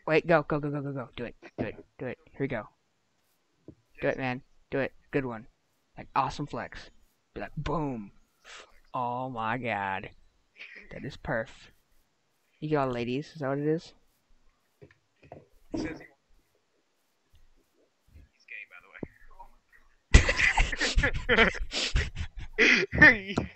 Wait, go, go, go, go, go, go. Do it, do it, do it. Here we go. Do it, man. Do it. Good one. Like, awesome flex. Be like, boom. Oh my god. That is perf. You get all ladies, is that what it is? He says he's gay, by the way.